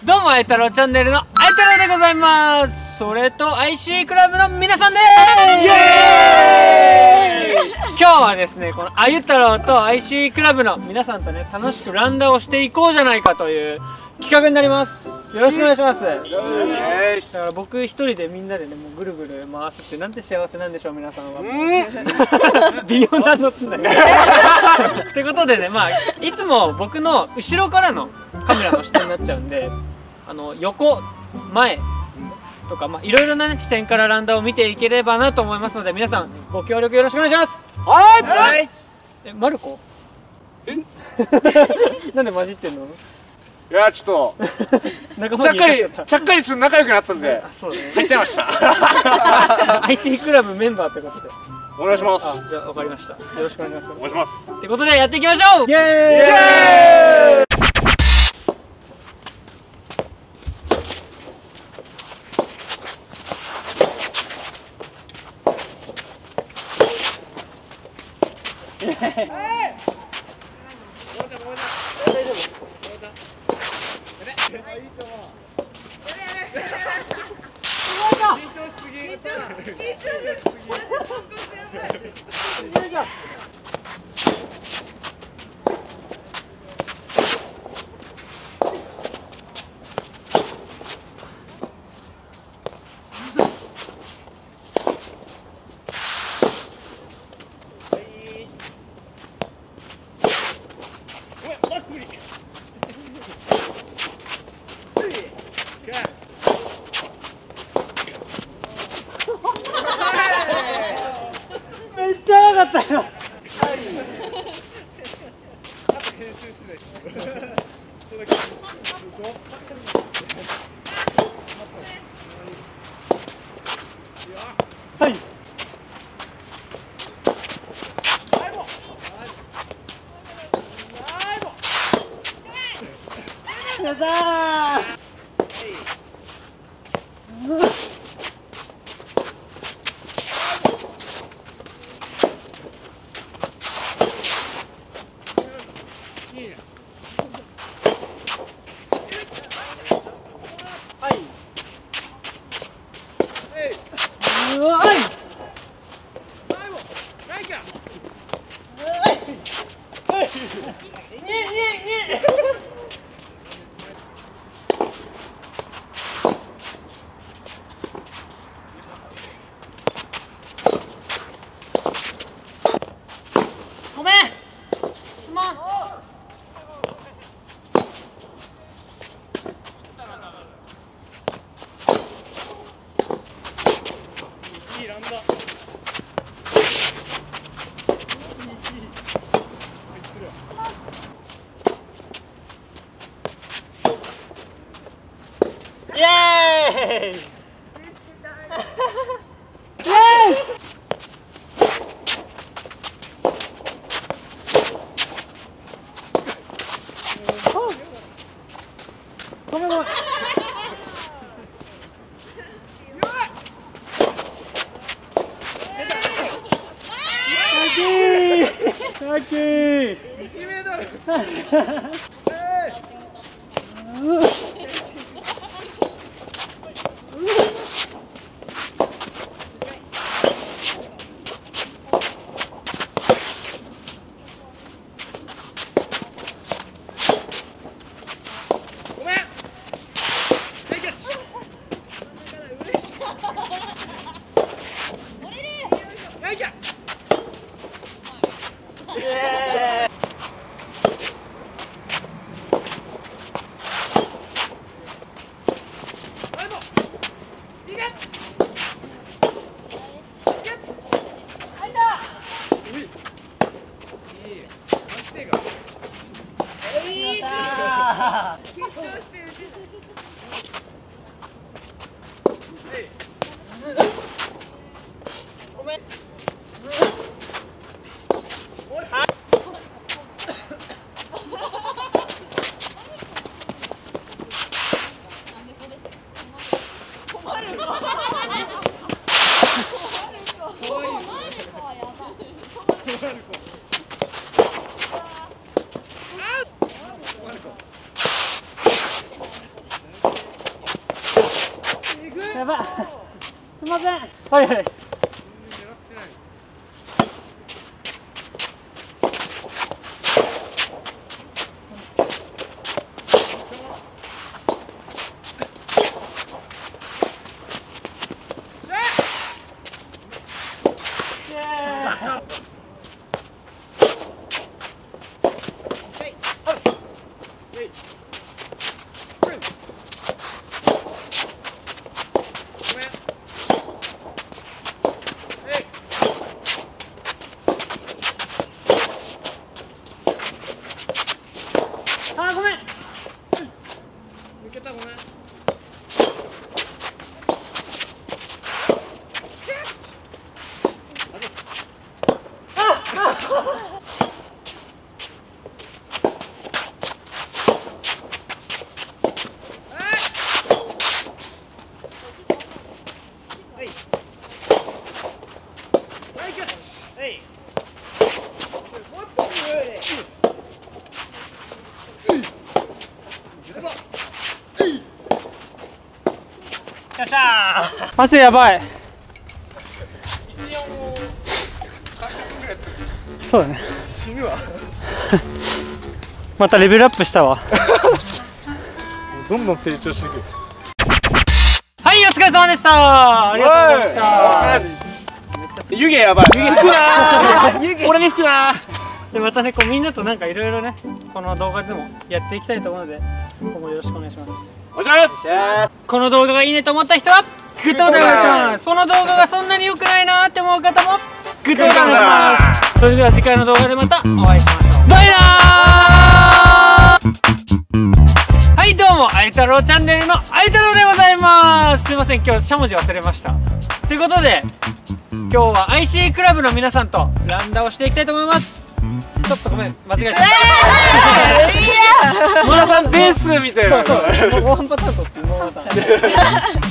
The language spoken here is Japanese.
どうも、あいたろうチャンネルのあいたろうでございます。それと IC クラブの皆さんでーす。イエーイ。今日はですね、このあゆたろうと IC クラブの皆さんとね、楽しくランダーをしていこうじゃないかという企画になります。よろしくお願いします。だから僕一人でみんなでね、もうぐるぐる回すってなんて幸せなんでしょう、皆さんは。微妙なのすんだよ。ってことでね、まあいつも僕の後ろからのカメラの視点になっちゃうんで、横前とか、まあいろいろな、ね、視点からランダーを見ていければなと思いますので、皆さんご協力よろしくお願いします。はい。マルコ？なんで混じってんの？ いや、ちょっとちゃっかりちょっと仲良くなったんで入っちゃいました。 IC クラブメンバーってことでお願いします。 じゃあ分かりました。よろしくお願いします。 お願いします。 ってことでやっていきましょう。イエーイ。めっちゃ良かったよ。はい。やったー。ごめん、すまん。いいランダー。イエーイ。イエーイ。ごめんごめん。ラッキー。ごめん。 やばい。すいません。はいはい。あ、ごめん。抜けた、ごめん。よっしゃー。汗やばい。そうだね。死ぬわ。またレベルアップしたわ。 どんどん成長していく。 はい、お疲れ様でした。ありがとうございました。 湯気やばい。湯気吹くなー。俺に吹くなー。 でまたね、こうみんなとなんかいろいろね、この動画でもやっていきたいと思うので、今後よろしくお願いします。 お願いします。 この動画がいいねと思った人はグッドボタンお願いします。その動画がそんなに良くないなーって思う方もグッドボタンお願いします。それでは次回の動画でまたお会いしましょう。バイなー。はいどうも、あゆ太郎チャンネルのあゆ太郎でございます。すいません、今日しゃもじ忘れました。ということで今日は IC クラブの皆さんとランダをしていきたいと思います。ちょっとごめん、間違えた。 野田さんですみたいな。 そうそう、もうワンパターンとってもうまた